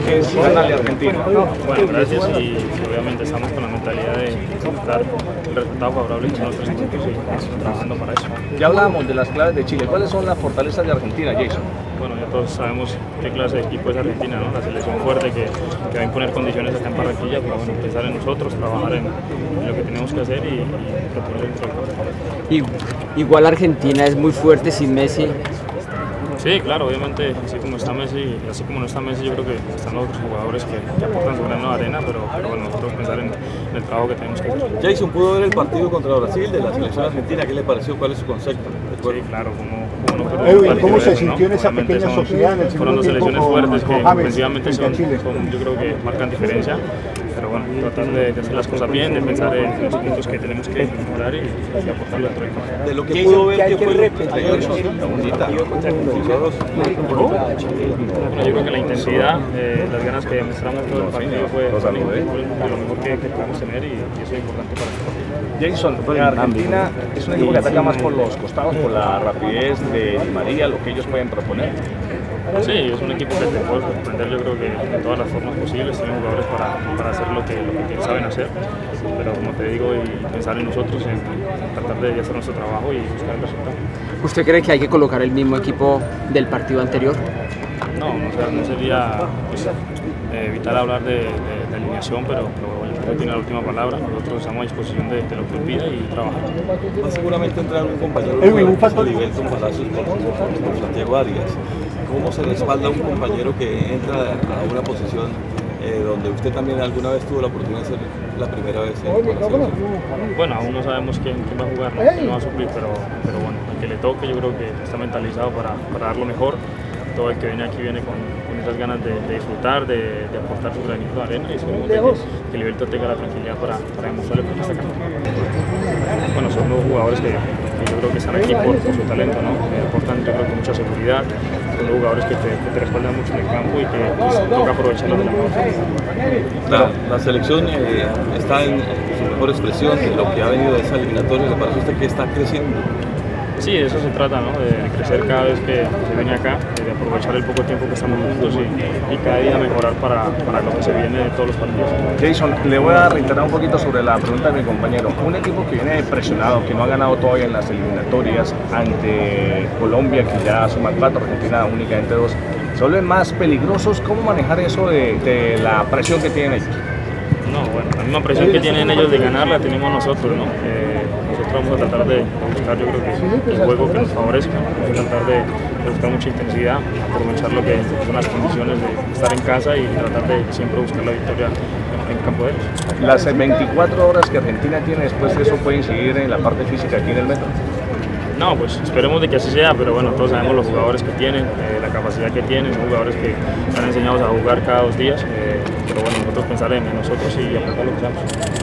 es ganarle a Argentina. Bueno, gracias y obviamente estamos con la mentalidad de buscar el resultado favorable en los 3 puntos y estamos trabajando para eso. Ya hablábamos de las claves de Chile. ¿Cuáles son las fortalezas de Argentina, Jason? Bueno, ya todos sabemos qué clase de equipo es Argentina, ¿no? La selección fuerte que va a imponer condiciones acá en Barranquilla, pero bueno, pensar en nosotros, trabajar en lo que tenemos que hacer y proponer dentro del campo. Igual Argentina es muy fuerte sin Messi. Sí, claro, obviamente, así como está Messi y así como no está Messi, yo creo que están los otros jugadores que aportan su grano de arena, pero bueno, nosotros pensar en el trabajo que tenemos que hacer. Jason, ¿pudo ver el partido contra Brasil de la selección argentina? ¿Qué le pareció? ¿Cuál es su concepto? Sí, claro, ¿cómo se sintió en esa pequeña sociedad? Fueron dos selecciones fuertes que ofensivamente yo creo que marcan diferencia, pero bueno, tratar de hacer las cosas bien, de pensar en los puntos que tenemos que mejorar y aportarle dentro del campo. De lo que pudo ver, ¿qué fue Bueno, yo creo que la intensidad, las ganas que demostramos todo el partido fue lo mejor que podemos tener y eso es importante para nosotros. Jason, Argentina es un equipo que ataca más por los costados, por la rapidez de Di María, lo que ellos pueden proponer. Sí, es un equipo que te puede sorprender, yo creo que de todas las formas posibles. Tienen jugadores para hacer lo que saben hacer, pero como te digo, y pensar en nosotros, en tratar de hacer nuestro trabajo y buscar el resultado. ¿Usted cree que hay que colocar el mismo equipo del partido anterior? No, o sea, no sería pues, evitar hablar de alineación, pero el partido tiene la última palabra. Nosotros estamos a disposición de lo que pida y trabajar. Va a seguramente entrar un compañero de nivel con Palacios por Santiago Arias. ¿Cómo se respalda un compañero que entra a una posición donde usted también alguna vez tuvo la oportunidad de ser la primera vez en la selección? Bueno, aún no sabemos quién va a jugar, quién no va a suplir, pero bueno, el que le toque yo creo que está mentalizado para dar lo mejor. Todo el que viene aquí viene con esas ganas de disfrutar, de aportar su granito de arena y esperemos que Libertad tenga la tranquilidad para demostrarle por qué está acá. Bueno, son dos jugadores que yo creo que están aquí por su talento, ¿no? Aportan yo creo que mucha seguridad, son dos jugadores que te respaldan mucho en el campo y que toca aprovecharlos de la mejor forma. La selección está en su mejor expresión de lo que ha venido de esa eliminatoria. ¿Le parece a usted que está creciendo? Sí, de eso se trata, ¿no? De crecer cada vez que se viene acá, de aprovechar el poco tiempo que estamos juntos y cada día mejorar para lo que se viene de todos los partidos. Jason, le voy a reiterar un poquito sobre la pregunta de mi compañero. Un equipo que viene presionado, que no ha ganado todavía en las eliminatorias ante Colombia, que ya suma 4, Argentina únicamente 2, ¿se vuelven más peligrosos? ¿Cómo manejar eso de la presión que tienen ellos? No, bueno, la misma presión que tienen ellos de ganar la tenemos nosotros, ¿no? Nosotros vamos a tratar de buscar, yo creo que el juego que nos favorezca, vamos a tratar de buscar mucha intensidad, aprovechar lo que son las condiciones de estar en casa y tratar de siempre buscar la victoria en el campo de ellos. Las 24 horas que Argentina tiene después de eso pueden seguir en la parte física aquí en el metro. No, pues esperemos de que así sea, pero bueno, todos sabemos los jugadores que tienen, la capacidad que tienen, son jugadores que están enseñados a jugar cada 2 días, pero bueno, nosotros pensar en nosotros y aportar lo que seamos.